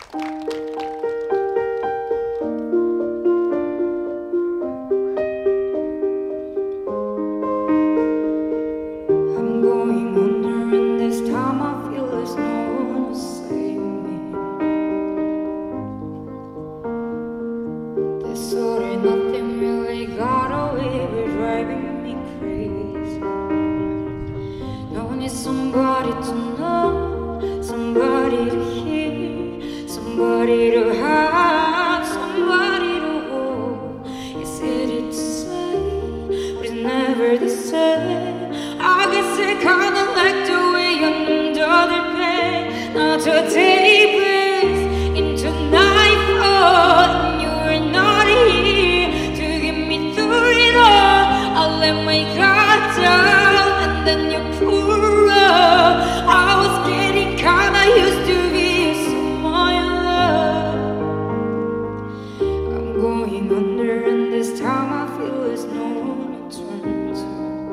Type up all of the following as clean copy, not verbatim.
Somebody to know, somebody to hear, somebody to have, somebody to hold. It's easy to say, but it's never the same. I guess I kinda like the way you under the pain. Now today breaks into nightfall, and you were not here to get me through it all. I let my guard down, and then you pulled. I was getting kinda used to be someone you love. I'm going under, and this time I feel there's no one to turn to.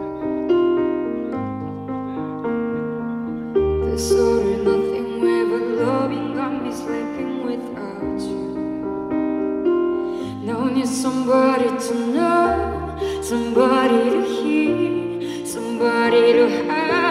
There's sort of nothing ever loving, got me sleeping without you. Now I need somebody to know, somebody to hear, somebody to have.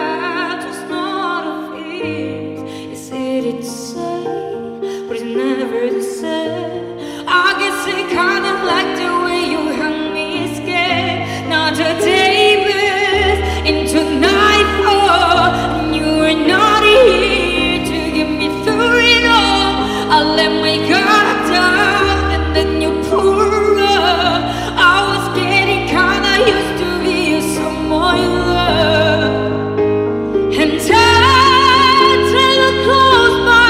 Never the same. I guess I kinda like the way you help me escape. Now today burns into nightfall, and you were not here to get me through it all. I let my guard down, and then you pulled up. I was getting kinda used to be someone you love, and I try to close my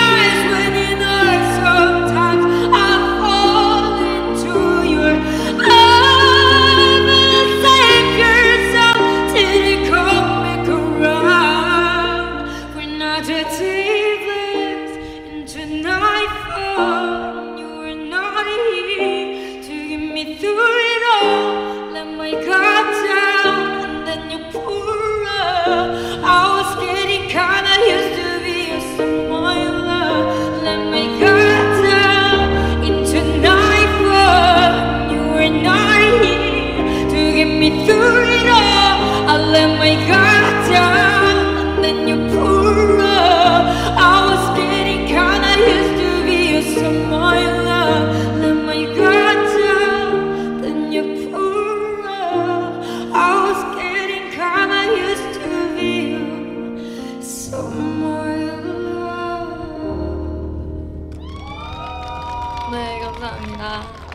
through it all. I let my guard down, and then you pulled up. I was getting kinda used to be someone you love. Let my guard down, then you pulled up. I was getting kinda used to be someone you love. 네, 감사합니다.